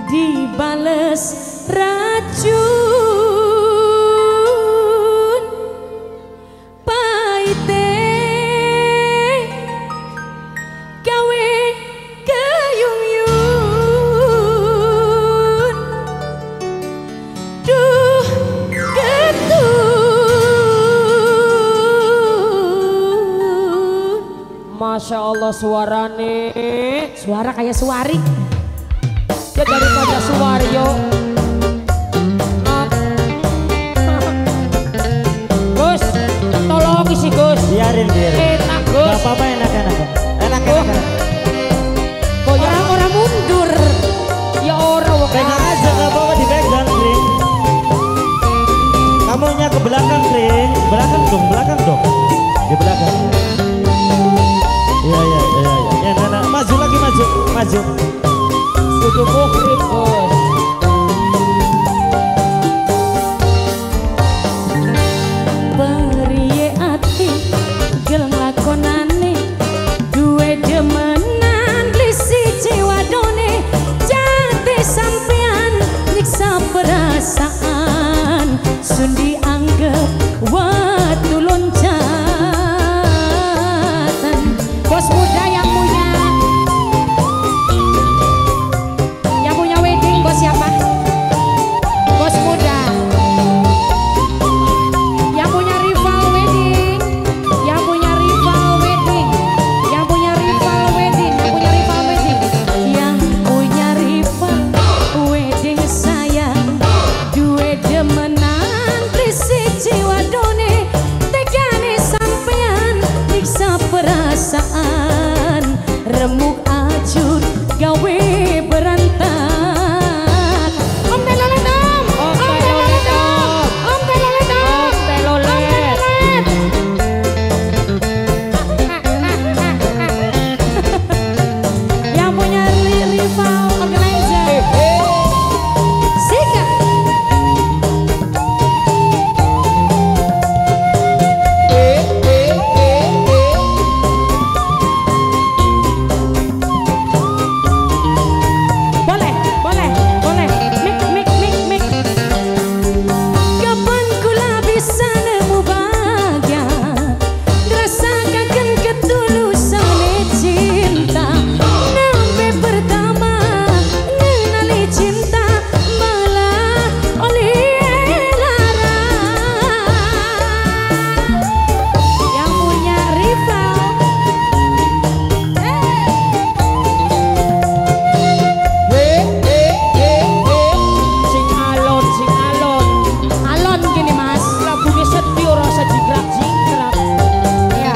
dibales racun paite gawe keyung-yung duh getun. Masya Allah suarane, suara kayak suari ya daripada Suwaryo. Gus, tolong isi Gus. Biarin. Enak Gus. Gak apa-apa, enak. orang-orang mundur Ya orang Pegang aja, gak apa-apa dipegang, Kring. Kamunya ke belakang, Kring. Belakang dong. Di belakang. Iya. Ya, nah. Maju lagi, maju. kudu mukhrim Gus. Periye ati gel lakonane duwe demenan lisi jiwadone jati sampean nyiksa perasaan sun dianggep watu loncatan. Bos muda yang punya wedding bos siapa? Bos muda yang punya rival wedding, yang punya rival wedding, yang punya rival wedding, yang punya rival wedding, yang punya rival wedding sayang duwe demenan trisi jiwa done tegane sampean nyiksa perasaan remuk ajur gawe berantak. Om telolet om telolet om telolet om telolet. Yang punya rival organizer Sika. Boleh. Mik. Kapan kula bisa nemu bahagia, rasakan ketulusan cinta. Nampe pertama ngenali cinta malah oleh lara. Yang punya rival Sing alon gini mas. lagunya setia rasa jingkrak Ya.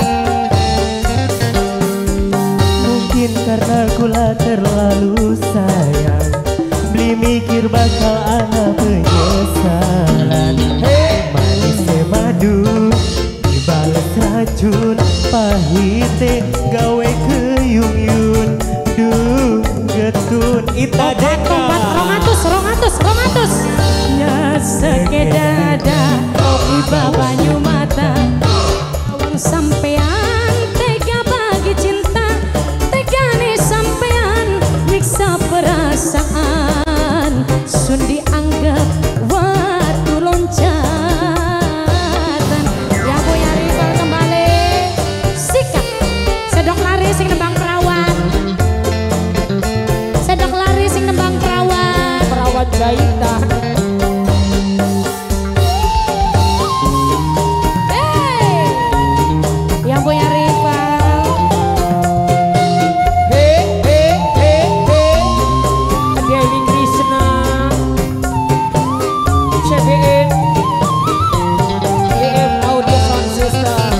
Mungkin karena kula terlalu sayang, beli mikir bakal ana penyesalan. Manisnya madu dibales racun, pahite gawe keyung-yung duh getun. Ita deka Rongatus ya sekedada iba banyu mata awang sampean tega bagi cinta tegane sampean nyiksa perasaan sun dianggap watu loncatan. Yang punya rival kembali sikap sedok lari sing nembang perawan, sedok lari sing nembang perawan. perawat Jaita. Yang punya rival Dewi Krishna CBN DM Audio Sound System.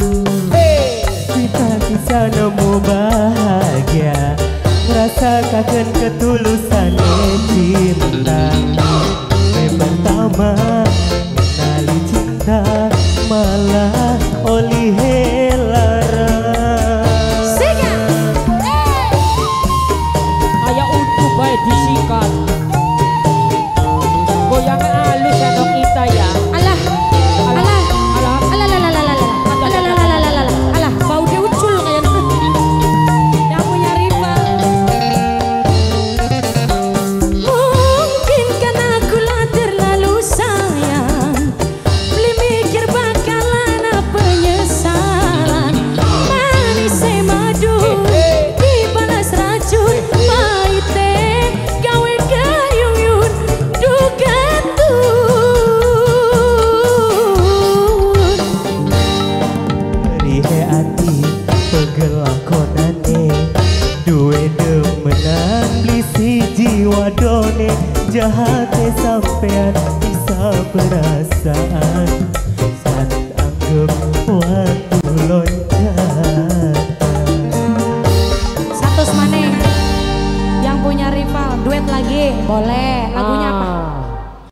kita bisa nemu bahagia, rasakan ketulusan cinta. Pertama mengenali cinta malah oleh lara. Sika Aya untuk baik disikat. Goyangan halus ya dok kita ya. alah Alah. alah bau dia ucul kayaknya. Yang punya rival wadone jahatnya sampean bisa perasaan saat anggap waktu loncat. Satu maneh yang punya rival duet lagi boleh. Lagunya apa?